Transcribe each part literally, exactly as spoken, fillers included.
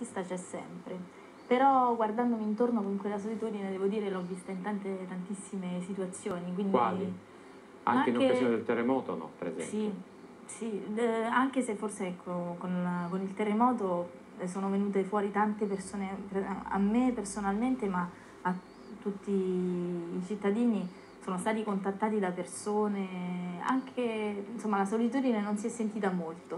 l'artista c'è sempre, però guardandomi intorno con quella solitudine, devo dire, l'ho vista in tante, tantissime situazioni. Quindi, quali? Anche, anche in occasione del terremoto, no, per esempio? Sì, sì, eh, anche se forse ecco, con, con il terremoto sono venute fuori tante persone, a me personalmente, ma a tutti i cittadini, sono stati contattati da persone, anche, insomma, la solitudine non si è sentita molto.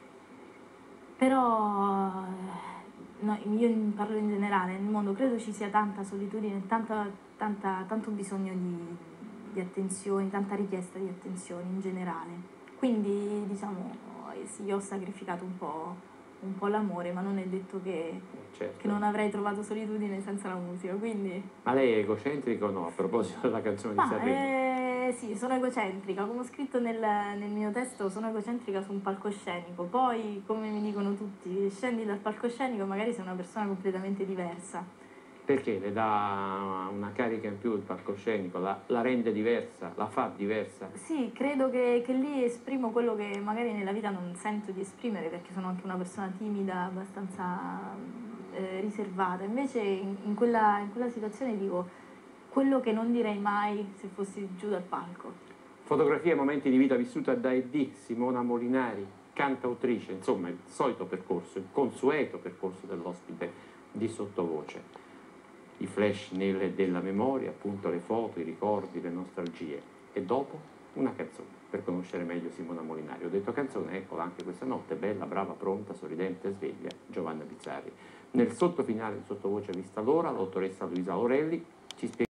Però, no, io parlo in generale, nel mondo credo ci sia tanta solitudine, tanta, tanta, tanto bisogno di, di attenzioni, tanta richiesta di attenzioni in generale. Quindi, diciamo, sì, io ho sacrificato un po', un po' l'amore, ma non è detto che, certo. che non avrei trovato solitudine senza la musica, quindi... Ma lei è egocentrico o no, a proposito della canzone di Ma, Sanremo? eh, sì, sono egocentrica, come ho scritto nel, nel mio testo, sono egocentrica su un palcoscenico. Poi, come mi dicono tutti, scendi dal palcoscenico e magari sei una persona completamente diversa. Perché le dà una carica in più il palcoscenico, la, la rende diversa, la fa diversa? Sì, credo che, che lì esprimo quello che magari nella vita non sento di esprimere, perché sono anche una persona timida, abbastanza eh, riservata. Invece in, in, quella, in quella situazione dico quello che non direi mai se fossi giù dal palco. Fotografia e momenti di vita vissuta da E D, Simona Molinari, cantautrice, insomma il solito percorso, il consueto percorso dell'ospite di Sottovoce. I flash nelle della memoria, appunto le foto, i ricordi, le nostalgie. E dopo una canzone, per conoscere meglio Simona Molinari. Ho detto canzone, eccola anche questa notte, bella, brava, pronta, sorridente, sveglia, Giovanna Bizzarri. Nel sottofinale di Sottovoce vista l'ora, l'autoressa Luisa Aurelli ci spiega